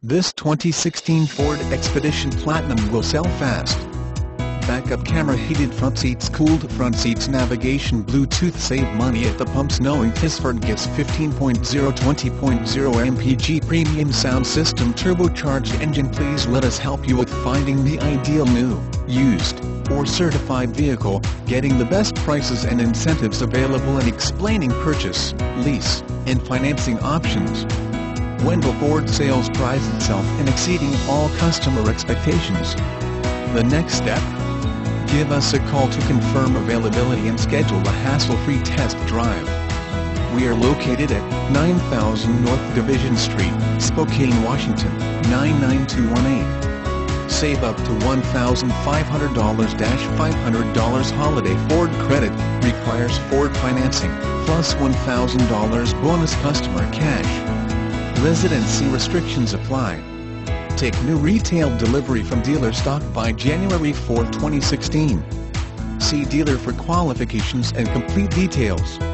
This 2016 Ford Expedition Platinum will sell fast. Backup camera, heated front seats, cooled front seats, navigation, Bluetooth. Save money at the pumps knowing THISFORD gets 15.0 20.0 mpg premium sound system, turbocharged engine. Please let us help you with finding the ideal new, used, or certified vehicle, getting the best prices and incentives available, and explaining purchase, lease, and financing options. Wendle Ford Sales prides itself in exceeding all customer expectations. The next step? Give us a call to confirm availability and schedule a hassle-free test drive. We are located at 9000 North Division Street, Spokane, Washington, 99218. Save up to $1,500-$500 holiday Ford credit, requires Ford financing, plus $1,000 bonus customer cash. Residency restrictions apply. Take new retail delivery from dealer stock by January 4, 2016. See dealer for qualifications and complete details.